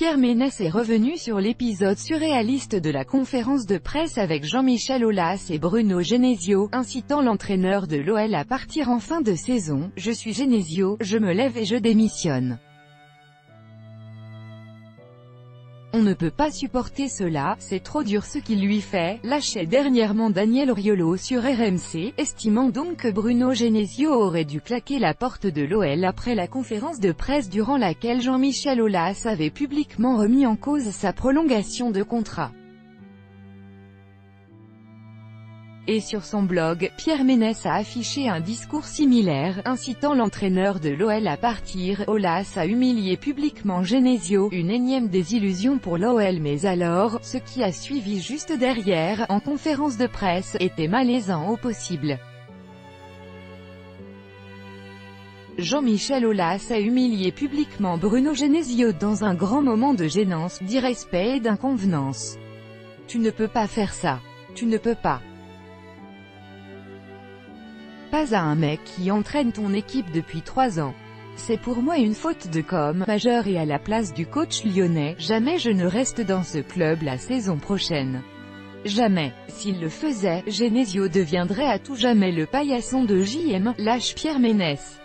Pierre Ménès est revenu sur l'épisode surréaliste de la conférence de presse avec Jean-Michel Aulas et Bruno Genesio, incitant l'entraîneur de l'OL à partir en fin de saison. « Je suis Genesio, je me lève et je démissionne. On ne peut pas supporter cela, c'est trop dur ce qu'il lui fait », lâchait dernièrement Daniel Riolo sur RMC, estimant donc que Bruno Genesio aurait dû claquer la porte de l'OL après la conférence de presse durant laquelle Jean-Michel Aulas avait publiquement remis en cause sa prolongation de contrat. Et sur son blog, Pierre Ménès a affiché un discours similaire, incitant l'entraîneur de l'OL à partir. Aulas a humilié publiquement Genesio, une énième désillusion pour l'OL, mais alors, ce qui a suivi juste derrière, en conférence de presse, était malaisant au possible. Jean-Michel Aulas a humilié publiquement Bruno Genesio dans un grand moment de gênance, d'irrespect et d'inconvenance. « Tu ne peux pas faire ça. Tu ne peux pas. Pas à un mec qui entraîne ton équipe depuis 3 ans. C'est pour moi une faute de com' majeure et à la place du coach lyonnais, jamais je ne reste dans ce club la saison prochaine. Jamais. S'il le faisait, Genesio deviendrait à tout jamais le paillasson de JM », lâche Pierre Ménès.